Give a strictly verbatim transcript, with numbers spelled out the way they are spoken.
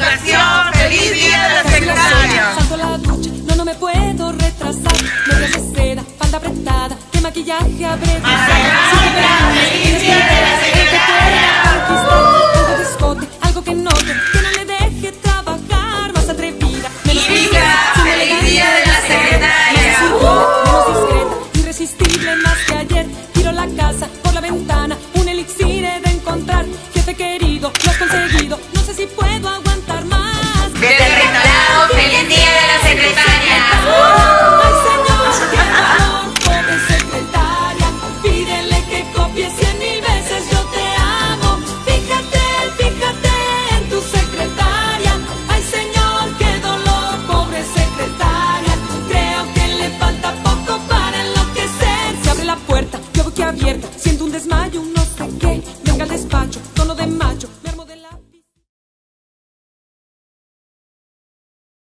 educación. ¡Feliz día de la secretaria! Salto a la ducha, no, no me puedo retrasar. Medias de seda, falda apretada, qué maquillaje habré de Alejandra, feliz día de la secretaria. Algo de escote, algo que note, que no le deje trabajar, más atrevida. Menos Iris, feliz día de la secretaria. menos discreta, irresistible más que ayer. Tiro la casa por la ventana, un elixir he de encontrar. Jefe querido, lo has conseguido. No